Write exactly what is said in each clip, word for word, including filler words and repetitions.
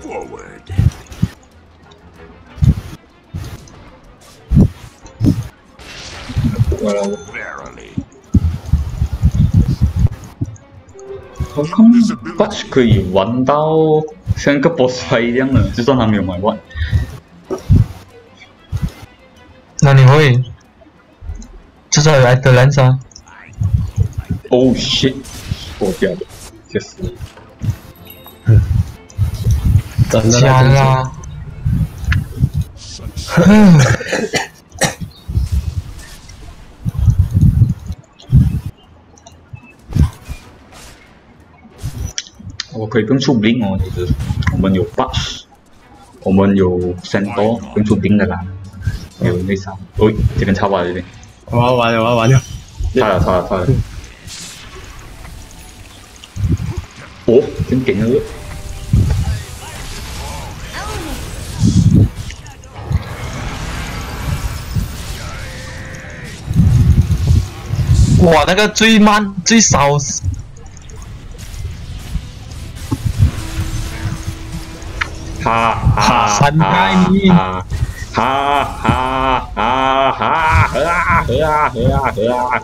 过来我。我看 Batch 可以玩到像个 boss fight 一样的，就算他没有买完。 那你会？至少有 Atlas 啊。 Oh shit！ 破掉了，确实。 嗯。真的加啦。嗯。 我可以不用出兵哦，其实我们有 Batch， 我们有 Centaur， 不用出兵的啦。有那啥，喂、哦，这边超完了这边。 我要完了，我要完了。 差了，差了，差了。哦，真劲啊！ 哇，那个最慢最少。 哈哈三拍你！ 哈哈哈哈哈！喝啊喝啊喝啊喝啊！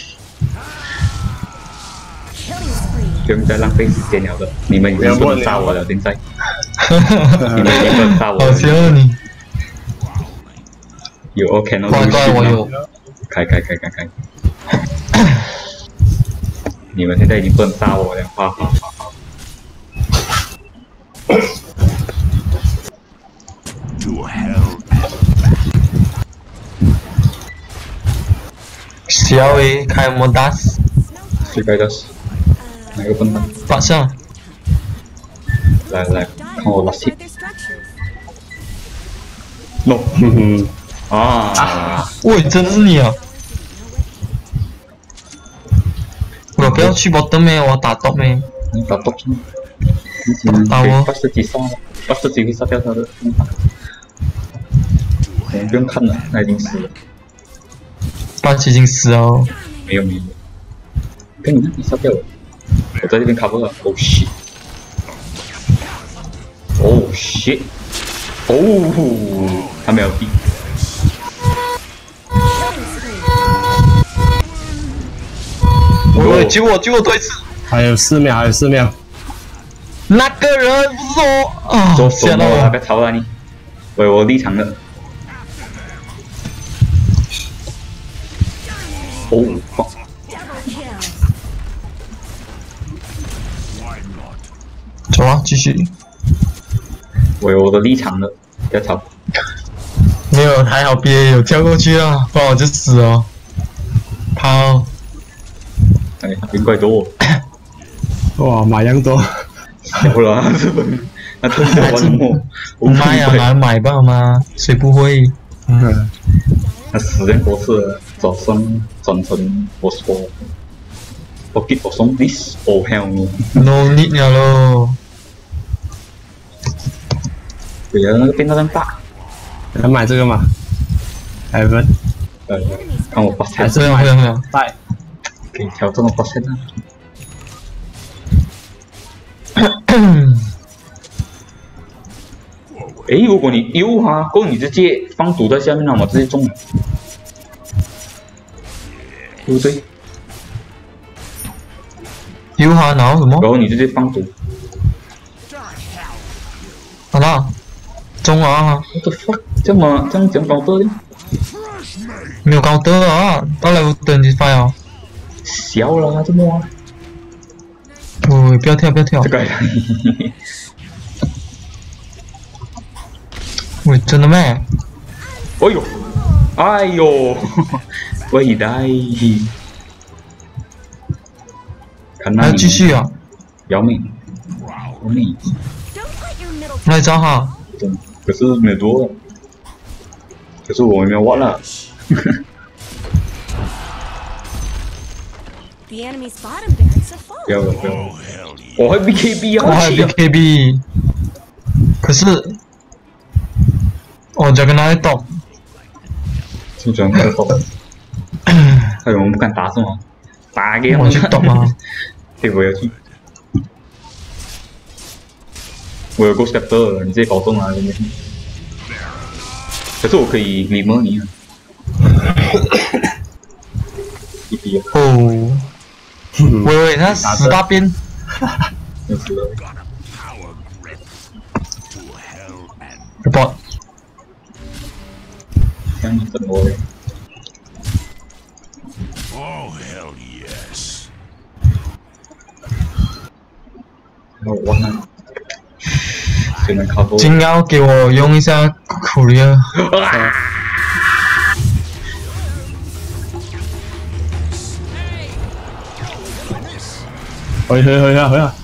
不用再浪费时间了的，你们已经不能杀我了，现在。你们已经不能杀我了。 好笑你！ 有 OK 了。 乖乖，我有。 开开开开开！你们现在已经不能杀我了，哈哈哈哈！ 小诶，开莫打死。 谁开的死？哪个笨蛋？ 八上。 来来，看我拉气。no， 哼哼。啊！ 喂，真的是你啊！我不要去 bottom 咩，我打 top 咩。 你打 top 吗？ 打我。 八十几杀，八十几会杀掉他的。我们不用看了，他已经死了。 八十已经死了。 没有没有。跟你那边杀掉了。我在这边 cover 了。Oh shit！ Oh shit！ 哦，他没有地。 喂，救我！救我！多一次！ 还有四秒，还有四秒。 那个人不是我啊！ 做什么啊？别吵啊你！喂，我立场了。哦，放。 走啊，继续。 喂，我的立场了，不要吵。 没有，还好 B A 有跳过去啊，不然我就死了。跑。 哎，零块多。 哇，马样多。 小了，是不是？那特别玩我。 妈呀，买买吧妈，谁不会？ 嗯。 那时间博士转身转成我说，我给我送 this oh hell no need 了咯。 对呀，那个变得更大。 来买这个嘛 ？Evan。 呃，看我发财。 这样，这样，这样。 带。 可以调这种发财啊。哎，如果你 U 哈，过后你直接放毒在下面，那么直接中了，对不对 ？U 哈，然后什么？ 然后你直接放毒。 好了，中了啊 ！What the fuck？ 这么这样讲高德的？ 没有高德啊，到了等你发哦。 小了，这么啊？ 喂，不要跳，不要跳。 这个。 喂，真的咩？ 哎呦，哎呦，伟大！看那还要继续啊？ 要命！要命！ 来找哈。 对，可是没多，可是我没有挖了。不要了，不要了！我还 B K B 啊！ 我还 B K B， 可是。哦，这个哪里懂？ 就这样开懂。还有我们不敢打是吗？打给我去懂啊！ 对，我要去。 我有 Ghost Scepter，你直接搞中啊！可是我可以 Glimmer 你啊。一滴啊！ 哦，喂喂，他死大便。 要死了。 report。 这样等我嘞。 Oh, hell yes. 我忘了，只能靠后。 金要给我用一下 courier。 回回回啊回啊！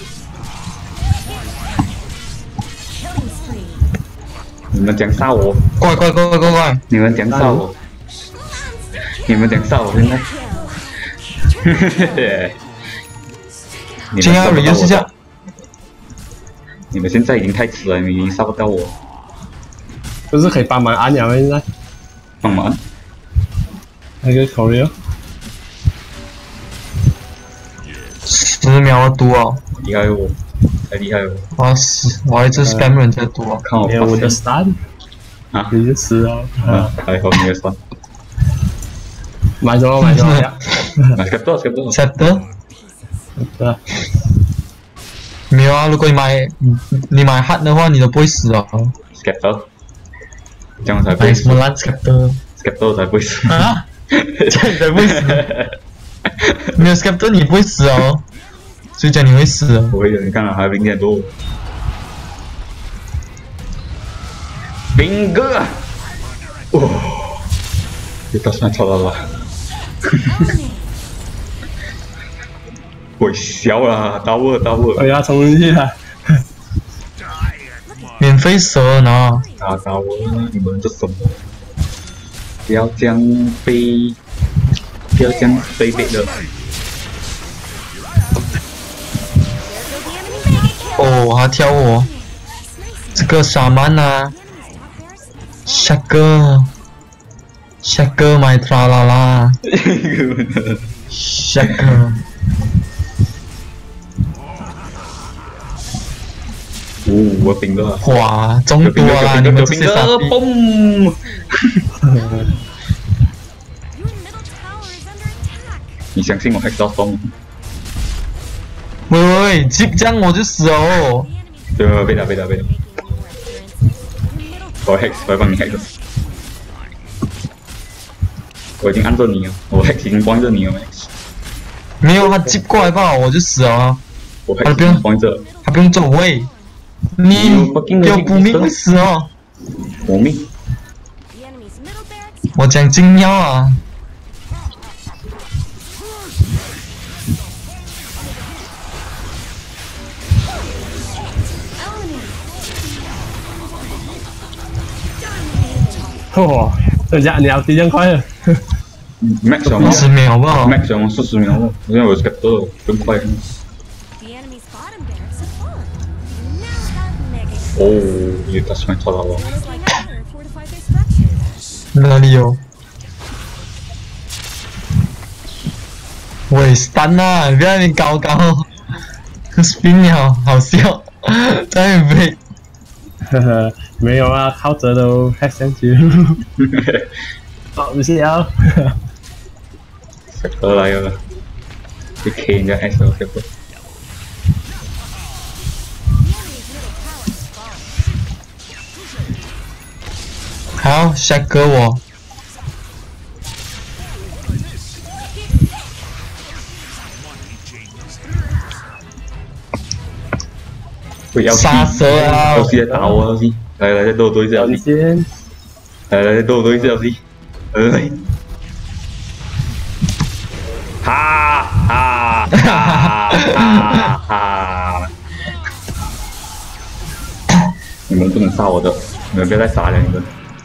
你们讲杀我！ 快快快快快快！ 你们讲杀我！你们讲杀我现在！ 金要 reuse 一下。 你们现在已经太迟了，你们已经杀不到我。 不是可以帮忙按了吗？现在帮忙？ 那个 courier。 十秒的毒哦， 厉害哦，太厉害了！ 我要死，我要一直 spam 人家毒啊！ 看我没有我的发现 stun， 啊， 你就死了。 啊，还好你的酸。 买什么买什么呀？ 啊 ，scepter scepter Scepter 对啊， 没有啊，如果你买你买 hard 的话，你都不会死哦。 scepter，这样才不会死买什么烂 Scepter ，scepter 才不会死。 啊？这样你才不会死。没有 Scepter 你不会死哦，所以讲你会死哦。 不会的，你看啊，还有零点多。兵哥，哇，又打算超到了。我笑了，打我打我哎，呀，冲进去了！ 免费蛇呢？ 打打我！你们这什么？不要这样卑，不要这样卑鄙的。 哦，他挑我，这个沙曼啊，下个，下个买tra啦啦，下个。 哦，我兵哥， 哇，中毒啦！你们这些傻逼！ 嘣！你相信我 hex 到崩？ 喂喂喂，这样我就死了哦！ 对对，被打被打被打！我 hex，我要帮你 hex。我已经按着你了，我 hex 已经帮着你了。 没有，他接过来吧，我就死了啊！ 我 hex 已经帮着， 他不用走位。 你给我补命会死哦！ 补命！ 我讲金腰啊！ 哇，人家你要这样快了 ？Max 二十秒好不好 ？Max 用四十秒，我现在我 scepter 更快。 哦，又打算超到了。 哪里有？喂 ，stun 啊！不要你搞搞 ，spin 了，好笑，在飞。 呵呵，没有啊，靠着都还上去。哦，不是要。 scepter 来了，去 K 人家 S L scepter。 好，下个我。 不要杀蛇啊！ 游戏在打我，游戏，来来再斗多一次游戏， 先， 来来再斗多一次游戏，哎，哈哈哈哈哈！你们不能杀我的，你们不要再杀了，你们。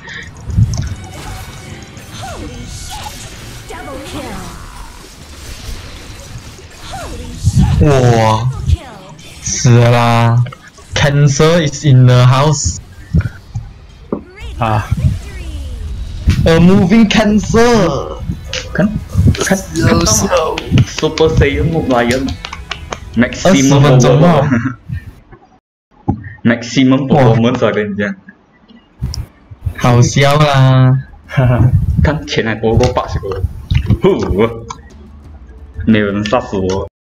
哇，死了啦 ！Cancer is in the house. 啊 A moving cancer. 看，看，看到吗 ？Super Saiyan Lion， 二十分钟了。 maximum performance 啊，跟你讲， 好笑啦！ 哈哈， 看前来多过八十个，呼，没有人杀死我。